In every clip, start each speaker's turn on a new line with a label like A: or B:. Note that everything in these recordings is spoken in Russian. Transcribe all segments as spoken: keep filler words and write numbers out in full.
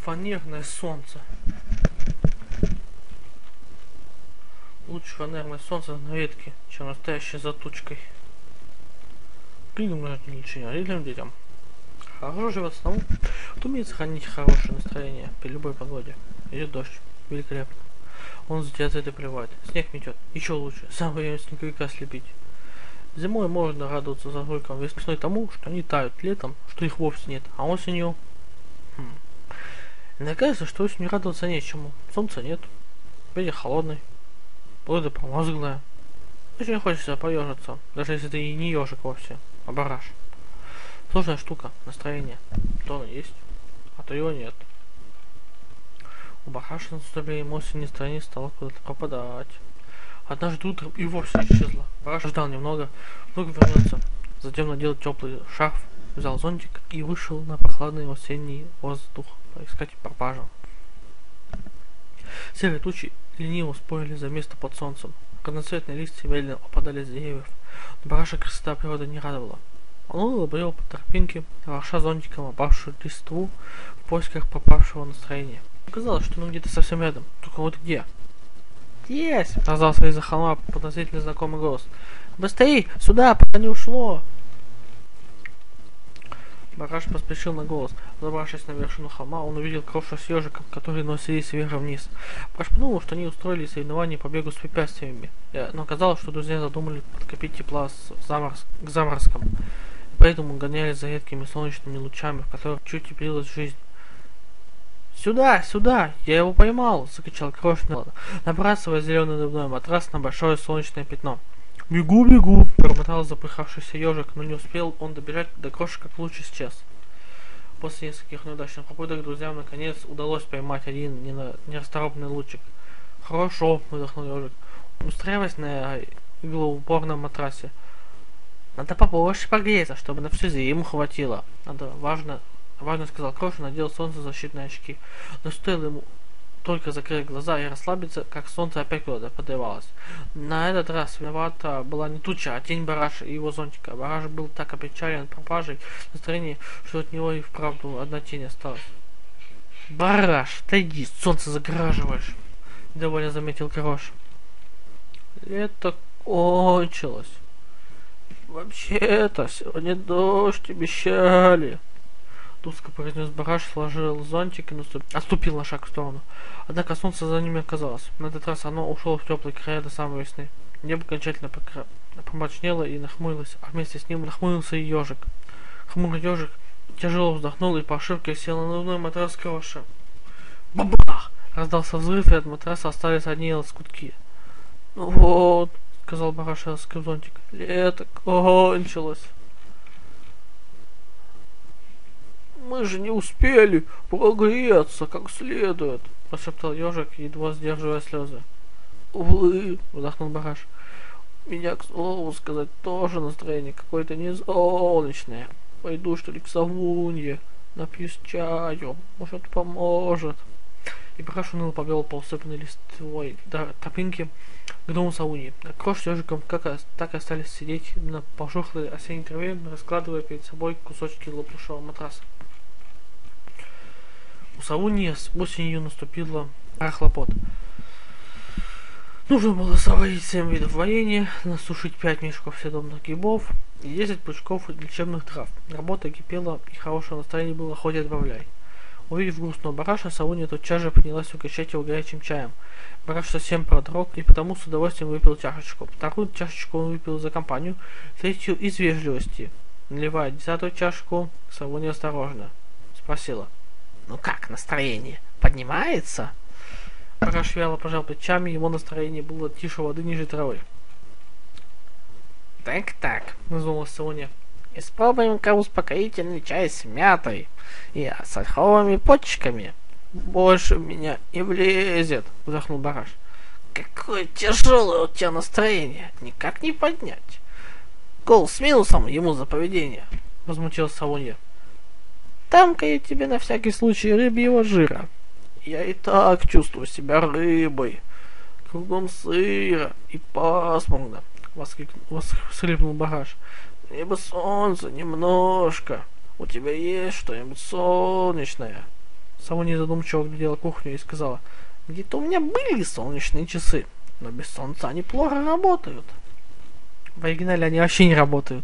A: Фанерное солнце. Лучше фанерное солнце на ветке, чем настоящей за тучкой. Книгам нужно лечение, родителям, детям. Хорошо живет самому. Кто умеет сохранить хорошее настроение при любой погоде. Идет дождь. Великолепно. Он за тебя цветы приводит. Снег метет. Еще лучше. Сам время снеговика слепить. Зимой можно радоваться загрузкам весной тому, что они тают, летом, что их вовсе нет, а осенью... Хм. Мне кажется, что осенью радоваться нечему. Солнца нет. Ветер холодный. Погода промозглая. Очень хочется поежиться, даже если ты и не ежик вовсе, а бараш. Сложная штука, настроение. То оно есть, а то его нет. У бараша на наступлением осени настроение стало куда-то пропадать. Однажды утром и вовсе исчезло. Бараш ждал немного, вдруг вернется. Затем надел теплый шарф, взял зонтик и вышел на прохладный осенний воздух поискать пропажу. Серые тучи лениво спорили за место под солнцем. Разноцветные листья медленно опадали с деревьев, но бараша красота природы не радовала. Он уныло брел по тропинке, вороша зонтиком опавшую листву в поисках пропавшего настроения. Казалось, что он где-то совсем рядом, только вот где? «Здесь!» — раздался из-за холма подозрительно знакомый голос. «Быстрей! Сюда, пока не ушло!» Бараш поспешил на голос. Забравшись на вершину холма, он увидел Кроша с ежиком, которые носились вверх и вниз. Бараш подумал, что они устроили соревнования по бегу с препятствиями, но оказалось, что друзья задумали подкопить тепла с заморз... к заморозкам, и поэтому гонялись за редкими солнечными лучами, в которых чуть теплилась жизнь. «Сюда! Сюда! Я его поймал!» — закричал Крош, набрасывая зеленый дубной матрас на большое солнечное пятно. «Бегу, бегу!» — бормотал запыхавшийся ежик, но не успел он добежать до Кроша, как луч исчез. После нескольких неудачных попыток друзьям наконец удалось поймать один нерасторопный лучик. «Хорошо!» — выдохнул ежик, устраиваясь на иглоупорном матрасе. «Надо побольше погреться, чтобы на всю зиму хватило. Надо, важно, важно, — сказал Крош, — надел солнцезащитные очки. Но стоило ему только закрыть глаза и расслабиться, как солнце опять куда-то подавалось. На этот раз виновата была не туча, а тень бараша и его зонтика. Бараш был так опечален пропажей настроения, что от него и вправду одна тень осталась. «Бараш, отойди, солнце загораживаешь!» — довольно заметил Крош. «Лето кончилось. Вообще-то сегодня дождь обещали!» Тускло произнес бараш, сложил зонтик и наступ... отступил на шаг в сторону. Однако солнце за ними оказалось. На этот раз оно ушло в теплые края до самой весны. Небо окончательно покра... помрачнело и нахмурилось, а вместе с ним нахмурился и ежик. Хмурый ежик тяжело вздохнул и по ошибке сел на надувной матрас Кроша. «Бабах!» — раздался взрыв, и от матраса остались одни лоскутки. «Ну вот», — сказал бараш, раскрыв зонтик, — «лето кончилось». «Мы же не успели прогреться как следует», — прошептал ежик, едва сдерживая слезы. «Увы», — вздохнул бараш, — «у меня, к слову сказать, тоже настроение какое-то не солнечное. Пойду, что ли, к Савунье, напьюсь чаю, может, поможет». И бараш уныло повел по усыпанной листвой до тропинки к дому Савуньи. А Крош с ежиком как так и остались сидеть на пожухлой осенней траве, раскладывая перед собой кусочки лопнувшего матраса. У Савуньи с осенью наступила пора хлопот. Нужно было сварить семь видов варенья, насушить пять мешков съедобных грибов и десять пучков лечебных трав. Работа кипела, и хорошее настроение было хоть отбавляй. Увидев грустного бараша, Савунья тотчас же принялась угощать его горячим чаем. Бараш совсем продрог и потому с удовольствием выпил чашечку. Вторую чашечку он выпил за компанию, третью из вежливости. Наливая десятую чашку, Савунья осторожно спросила: «Ну как настроение? Поднимается?» Бараш вяло пожал плечами, его настроение было тише воды ниже травы. «Так-так», — назвалась Савунья, — «испробуем-ка успокоительный чай с мятой и с ольховыми почками». «Больше в меня не влезет», — вздохнул бараш. «Какое тяжелое у тебя настроение, никак не поднять. Гол с минусом ему за поведение», — возмутилась Савунья. «Там-ка я тебе на всякий случай рыбьего жира. Я и так чувствую себя рыбой. Кругом сыро и пасмурно», — воскликнул бараш. «Мне бы солнце немножко. У тебя есть что-нибудь солнечное?» Соня задумчиво глядела кухню и сказала: где-то у меня были солнечные часы, но без солнца они плохо работают. В оригинале они вообще не работают.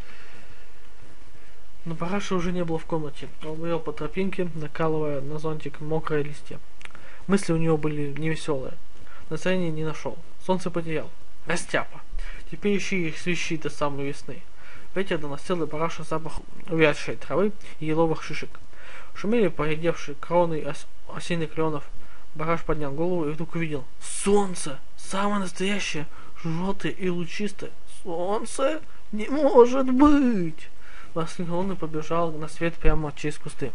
A: Но Параши уже не было в комнате. Он брел по тропинке, накалывая на зонтик мокрые листья. Мысли у него были невеселые. Настроения не нашел. Солнце потерял. Растяпа. Теперь ищи их свищи до самой весны. Ветер доносил до Параша запах увядшей травы и еловых шишек. Шумели поредевшие кроны ос осиных кленов. Бараш поднял голову и вдруг увидел. Солнце! Самое настоящее! Желтое и лучистое! Солнце? Не может быть! Воскликнул он и побежал на свет прямо через кусты.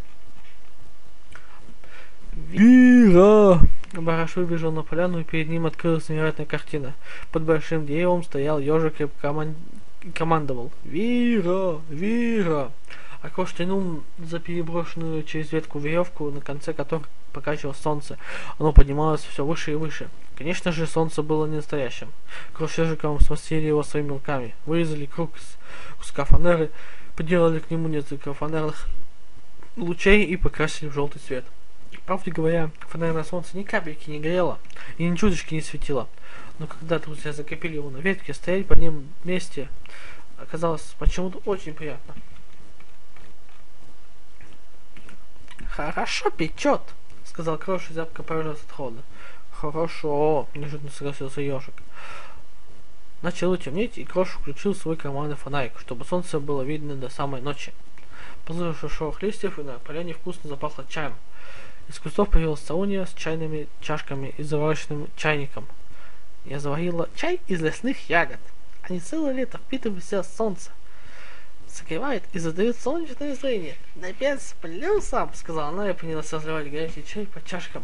A: Вира! Бараш выбежал на поляну, и перед ним открылась невероятная картина. Под большим деревом стоял ежик и коман... командовал. Вира! Вира! Акош тянул за переброшенную через ветку веревку, на конце которой покачивалось солнце. Оно поднималось все выше и выше. Конечно же, солнце было не настоящим. Крош с ежиком смастерили его своими руками, вырезали круг из куска фанеры, приделали к нему несколько фонарных лучей и покрасили в желтый цвет. Правде говоря, фонарное солнце ни капельки не грело и ни чуточки не светило. Но когда друзья закрепили его на ветке, стоять по ним вместе оказалось почему-то очень приятно. «Хорошо печет», — сказал Крош и зябко поежился от холода. «Хорошо», — неожиданно согласился ежик. Начало темнеть, и Крош включил свой карманный фонарик, чтобы солнце было видно до самой ночи. Послышавший шорох листьев, и на поляне вкусно запахло чаем. Из кустов появилась Сауня с чайными чашками и заварочным чайником. Я заварила чай из лесных ягод. Они целое лето впитывают в себя солнце. Согревает и задает солнечное настроение. На пять с плюсом, сказала она и принялась разливать горячий чай по чашкам.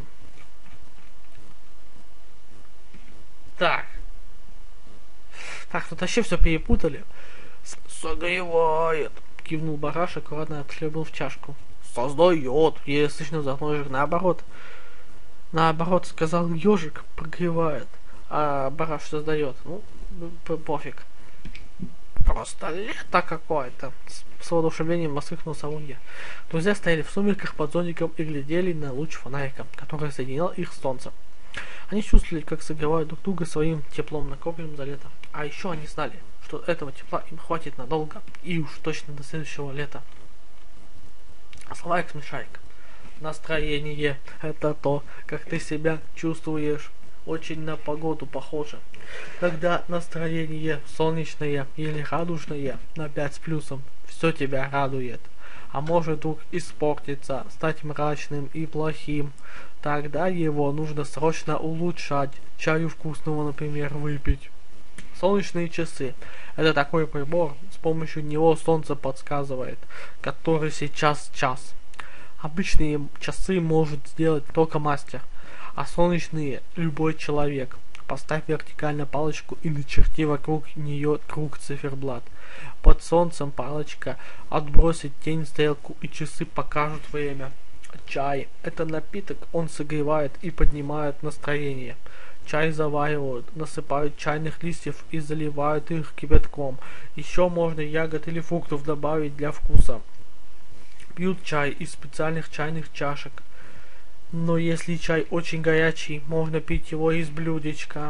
A: Так. Так, тут вообще все перепутали. Согревает, кивнул Бараш, аккуратно отхлебнул в чашку. Создает, еле слышно вздохнул ежик. Наоборот. Наоборот, сказал ежик, прогревает. А Бараш создает. Ну, пофиг. Просто лето какое-то. С воодушевлением воскликнул Саунья. Друзья стояли в сумерках под зонтиком и глядели на луч фонарика, который соединял их с солнцем. Они чувствовали, как согревают друг друга своим теплом, накопленным за лето. А еще они знали, что этого тепла им хватит надолго, и уж точно до следующего лета. Словарик смешарик. Настроение — это то, как ты себя чувствуешь. Очень на погоду похоже. Когда настроение солнечное или радужное на пять с плюсом, все тебя радует. А может вдруг испортиться, стать мрачным и плохим. Тогда его нужно срочно улучшать. Чаю вкусного, например, выпить. Солнечные часы — это такой прибор, с помощью него солнце подсказывает, который сейчас час. Обычные часы может сделать только мастер, а солнечные — любой человек. Поставь вертикально палочку и начерти вокруг нее круг циферблат. Под солнцем палочка отбросит тень в стрелку, и часы покажут время. Чай — это напиток, он согревает и поднимает настроение. Чай заваривают, насыпают чайных листьев и заливают их кипятком. Еще можно ягод или фруктов добавить для вкуса. Пьют чай из специальных чайных чашек. Но если чай очень горячий, можно пить его из блюдечка.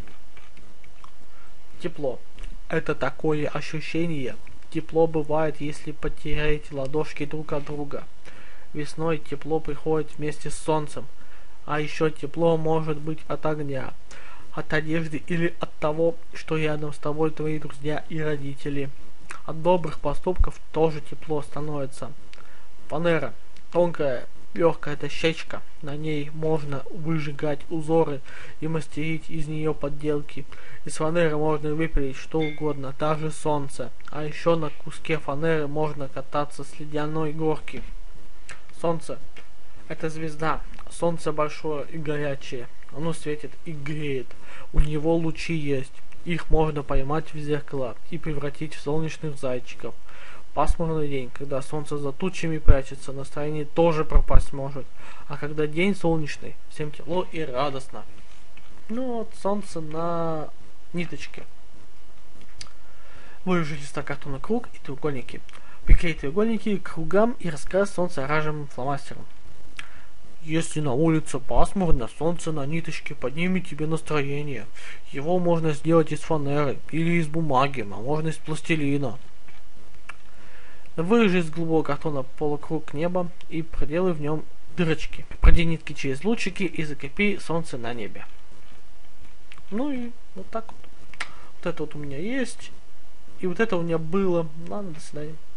A: Тепло. Это такое ощущение. Тепло бывает, если потеряете ладошки друг от друга. Весной тепло приходит вместе с солнцем. А еще тепло может быть от огня, от одежды или от того, что рядом с тобой твои друзья и родители. От добрых поступков тоже тепло становится. Фанера. Тонкая, легкая дощечка. На ней можно выжигать узоры и мастерить из нее подделки. Из фанеры можно выпилить что угодно, даже солнце. А еще на куске фанеры можно кататься с ледяной горки. Солнце — это звезда. Солнце большое и горячее. Оно светит и греет. У него лучи есть. Их можно поймать в зеркало и превратить в солнечных зайчиков. Пасмурный день, когда солнце за тучами прячется, настроение тоже пропасть может. А когда день солнечный, всем тепло и радостно. Ну вот, солнце на ниточке. Выложи листа картона круг и треугольники. Приклей треугольники к кругам и раскрась солнце оранжевым фломастером. Если на улице пасмурно, солнце на ниточке поднимет тебе настроение. Его можно сделать из фанеры или из бумаги, а можно из пластилина. Вырежи из голубого картона полукруг неба и проделай в нем дырочки. Проди нитки через лучики и закрепи солнце на небе. Ну и вот так вот. Вот это вот у меня есть. И вот это у меня было. Ладно, до свидания.